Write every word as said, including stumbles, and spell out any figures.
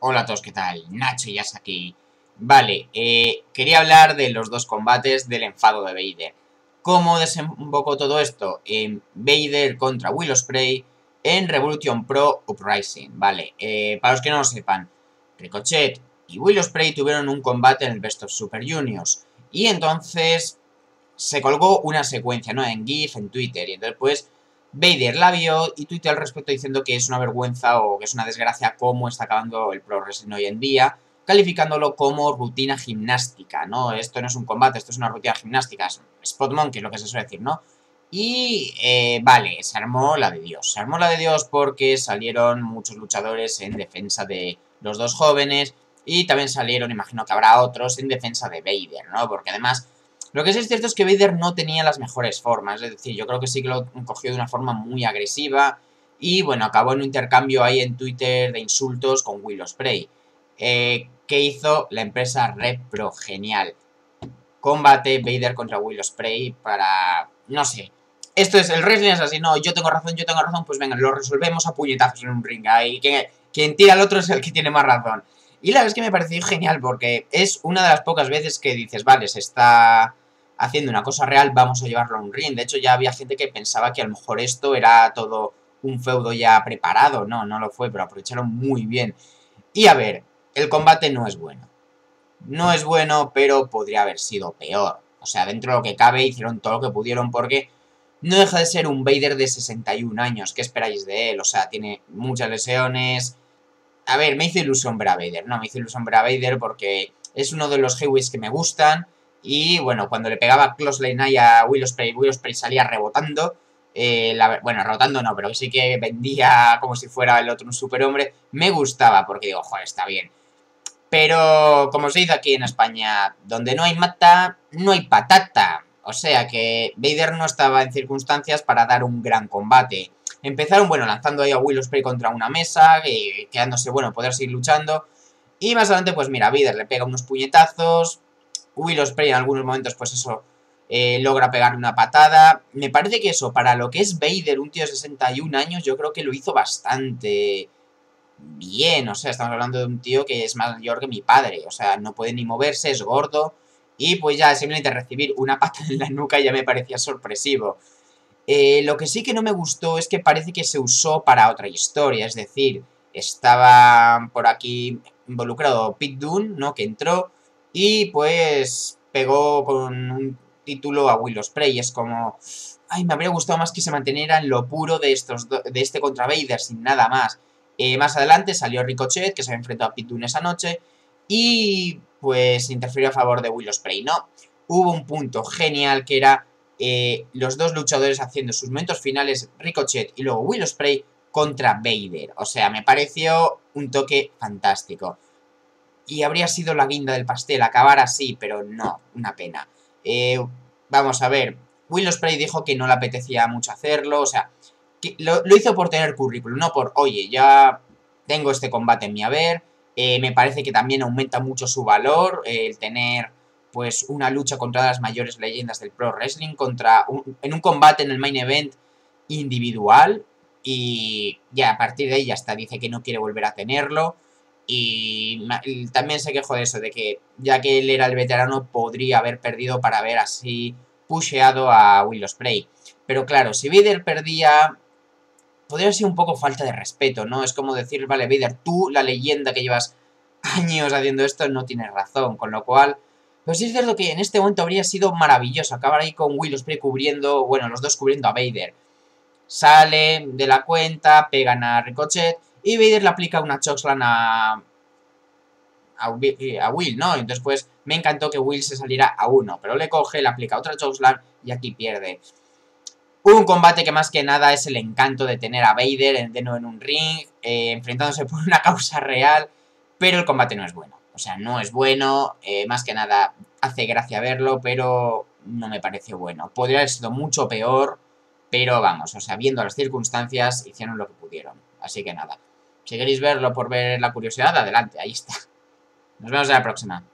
Hola a todos, ¿qué tal? Nacho y Yas aquí. Vale, eh, quería hablar de los dos combates del enfado de Vader. ¿Cómo desembocó todo esto? En Vader contra Will Ospreay en Revolution Pro Uprising. Vale, eh, para los que no lo sepan, Ricochet y Will Ospreay tuvieron un combate en el Best of Super Juniors. Y entonces se colgó una secuencia, ¿no? En GIF, en Twitter. Y entonces, pues, Vader la vio y tuiteó al respecto diciendo que es una vergüenza o que es una desgracia cómo está acabando el Pro Wrestling hoy en día, calificándolo como rutina gimnástica, ¿no? Esto no es un combate, esto es una rutina gimnástica, es Spot Monkey, es lo que se suele decir, ¿no? Y, eh, vale, se armó la de Dios. Se armó la de Dios porque salieron muchos luchadores en defensa de los dos jóvenes y también salieron, imagino que habrá otros, en defensa de Vader, ¿no? Porque además lo que sí es cierto es que Vader no tenía las mejores formas, es decir, yo creo que sí que lo cogió de una forma muy agresiva y, bueno, acabó en un intercambio ahí en Twitter de insultos con Will Ospreay. Eh, ¿Qué hizo la empresa Repro? Genial. Combate Vader contra Will Ospreay para... no sé. Esto es, el wrestling es así, no, yo tengo razón, yo tengo razón, pues venga, lo resolvemos a puñetazos en un ring. Ahí, quien, quien tira al otro es el que tiene más razón. Y la verdad es que me pareció genial porque es una de las pocas veces que dices, vale, se está haciendo una cosa real, vamos a llevarlo a un ring. De hecho, ya había gente que pensaba que a lo mejor esto era todo un feudo ya preparado. No, no lo fue, pero aprovecharon muy bien. Y a ver, el combate no es bueno. No es bueno, pero podría haber sido peor. O sea, dentro de lo que cabe, hicieron todo lo que pudieron porque no deja de ser un Vader de sesenta y un años. ¿Qué esperáis de él? O sea, tiene muchas lesiones. A ver, me hizo ilusión ver a Vader. No, me hizo ilusión ver a Vader porque es uno de los heavyweights que me gustan. Y bueno, cuando le pegaba Close Lane Eye a Will Ospreay, Will Ospreay salía rebotando. Eh, la, bueno, rebotando no, pero sí que vendía como si fuera el otro un superhombre. Me gustaba porque digo, joder, está bien. Pero, como se dice aquí en España, donde no hay mata, no hay patata. O sea que Vader no estaba en circunstancias para dar un gran combate. Empezaron, bueno, lanzando ahí a Will Ospreay contra una mesa, y quedándose, bueno, poder seguir luchando. Y más adelante, pues mira, Vader le pega unos puñetazos. Will Ospreay en algunos momentos, pues eso, eh, logra pegarle una patada. Me parece que eso, para lo que es Vader, un tío de sesenta y un años, yo creo que lo hizo bastante bien. O sea, estamos hablando de un tío que es mayor que mi padre. O sea, no puede ni moverse, es gordo. Y pues ya simplemente recibir una patada en la nuca ya me parecía sorpresivo. Eh, lo que sí que no me gustó es que parece que se usó para otra historia. Es decir, estaba por aquí involucrado Pete Dunne, ¿no? Que entró y pues pegó con un título a Will Ospreay. Es como... ay, me habría gustado más que se manteniera en lo puro de, estos de este contra Vader, sin nada más. Eh, más adelante salió Ricochet, que se había enfrentado a Pete Dunne esa noche, y pues interfirió a favor de Will Ospreay, ¿no? Hubo un punto genial que era eh, los dos luchadores haciendo sus momentos finales, Ricochet y luego Will Ospreay contra Vader. O sea, me pareció un toque fantástico. Y habría sido la guinda del pastel acabar así, pero no, una pena. Eh, vamos a ver, Will Ospreay dijo que no le apetecía mucho hacerlo, o sea, que lo, lo hizo por tener currículum, no por, oye, ya tengo este combate en mi haber. Eh, me parece que también aumenta mucho su valor eh, el tener pues una lucha contra las mayores leyendas del pro wrestling, contra un, en un combate en el main event individual, y ya a partir de ahí hasta dice que no quiere volver a tenerlo. Y también se quejó de eso, de que ya que él era el veterano podría haber perdido para haber así pusheado a Will Ospreay. Pero claro, si Vader perdía, podría ser un poco falta de respeto, ¿no? Es como decir, vale, Vader, tú, la leyenda que llevas años haciendo esto, no tienes razón. Con lo cual, pues sí es cierto que en este momento habría sido maravilloso acabar ahí con Will Ospreay cubriendo, bueno, los dos cubriendo a Vader. Sale de la cuenta, pegan a Ricochet y Vader le aplica una chokeslam a, a, a Will, ¿no? Entonces pues me encantó que Will se saliera a uno, pero le coge, le aplica otra chokeslam y aquí pierde. Un combate que más que nada es el encanto de tener a Vader de nuevo en un ring, eh, enfrentándose por una causa real, pero el combate no es bueno. O sea, no es bueno, eh, más que nada hace gracia verlo, pero no me pareció bueno. Podría haber sido mucho peor, pero vamos, o sea, viendo las circunstancias, hicieron lo que pudieron. Así que nada, si queréis verlo por ver la curiosidad, adelante, ahí está. Nos vemos en la próxima.